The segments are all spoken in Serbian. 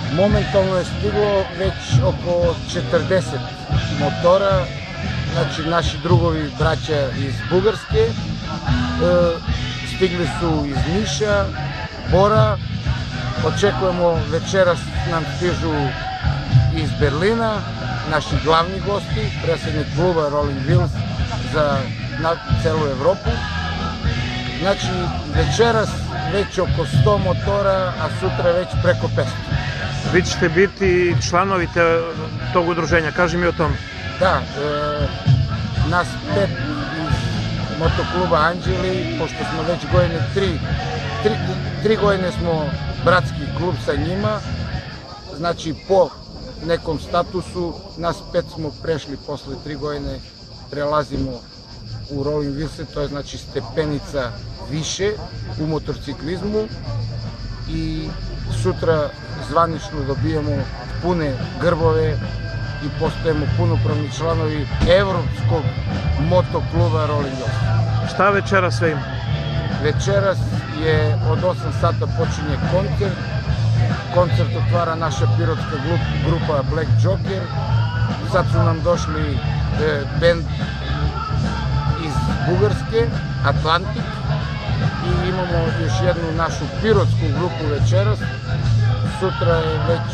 Momentalno je stiglo već oko 40 motora, znači naši drugovi, braća iz Bugarske, stigli su iz Niša, Bora, očekujemo večeras nam stižu iz Berlina, naši glavni gosti, predsjednik kluba Rolling Wheels za celu Evropu. Znači večeras već oko 100 motora, a sutra već preko 500. Vi ćete biti članovi tog udruženja, kaži mi o tom. Da, nas 5 iz motokluba Anđeli, pošto smo već godine 3 godine smo bratski klub sa njima, znači po nekom statusu, nas 5 smo prešli posle 3 godine, prelazimo u Rolling Wheels, to je znači stepenica više u motorciklizmu i sutra zvanično dobijemo pune grbove i postajemo punopravni članovi evropskog motokluba Rolling Wheels. Šta večeras sve ima? Večeras je od 8 sata počinje koncert. Koncert otvara naša pirotska grupa Black Joker. Sad su nam došli band iz Bugarske, Atlantik, i imamo još jednu našu pirotsku grupu večeras. Sutra je već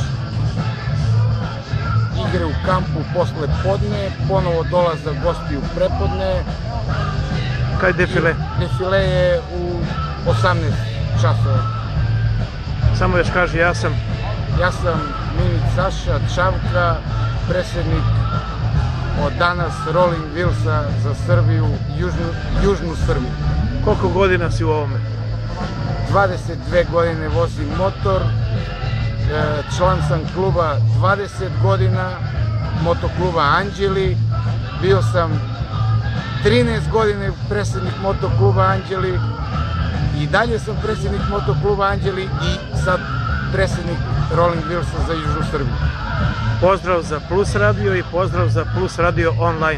igre u kampu posle podne, ponovo dolaze gosti u prepodne. Kaj je defile? Defile je u 18 časova. Samo još kaži, ja sam Minić Saša Čavka, predsjednik od danas Rolling Wheelsa za Srbiju, južnu Srbiju. Koliko godina si u ovome? 22 godine vozim motor, član sam kluba 20 godina, motokluba Anđeli, bio sam 13 godine predsjednik motokluba Anđeli i dalje sam predsjednik motokluba Anđeli i sad predsjednik Rolling Wheelsa za južnu Srbiju. Pozdrav za Plus Radio i pozdrav za Plus Radio online.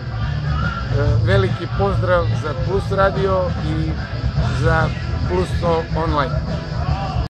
Veliki pozdrav za Plus Radio i za Plus online.